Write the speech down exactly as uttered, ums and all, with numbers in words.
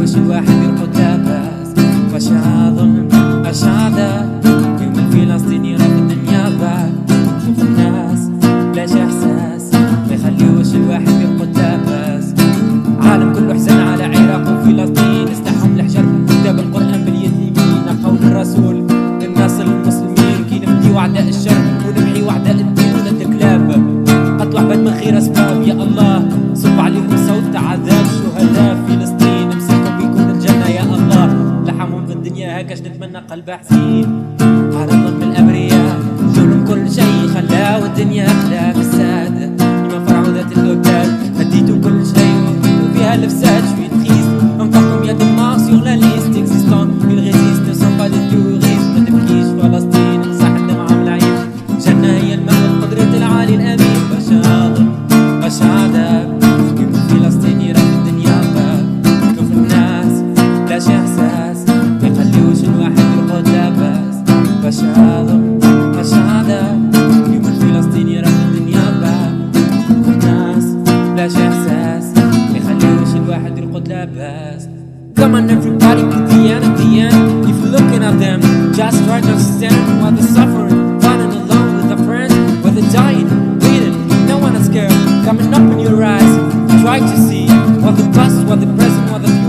يخليوش الواحد يرقد لاباس. أشعة ظلم أشعة ذاب، يوم الفلسطيني راه في الدنيا بعد. شوف الناس بلاش إحساس، ما يخليوش الواحد يرقد لاباس. عالم كله حزن على عراق وفلسطين، استحهم الحجر كتاب القرآن باليد اليمين. قول الرسول للناس المسلمين كي نفديو أعداء الشر ونمحيو أعداء الدين ضد الكلاب. قتلوا عباد من غير أسباب، يا الله صب عليهم صوت عذاب. شهداء فلسطين مسكهم بيكون الجنة يا الله. لحمهم في الدنيا هكاش نتمنى قلب حزين على ظلم الأبرياء. جولهم كل شي خلاو الدنيا أحلى بالسادة، لما فرعوا ذات الأوتاد هديتوا كل شي وفيها الفساد. شوية خيس انفقهم يد الماس sur la liste existant. Ils résistent ne sont pas des touristes. ما تبكيش فلسطين صح الدمعة والعين، جنة هي المأوى بقدرة العالي الأمين. أشعة ظلم أشعة ذاب، يوم الفلسطيني راه في الدنيا باب. شوف الناس بلاش إحساس، ما يخليوش الواحد يرقد لاباس. أشعة ظلم أشعة ذاب، يوم الفلسطيني راه في الدنيا باب. شوف الناس بلاش إحساس، ما يخليوش الواحد يرقد لاباس. Come on everybody, at the end, at the end, if you're looking at them, just try to understand while they're suffering, fighting alone with their friends, while they're dying, bleeding, no one is scared, coming up in your eyes, try to see what the past, what the present, what the future.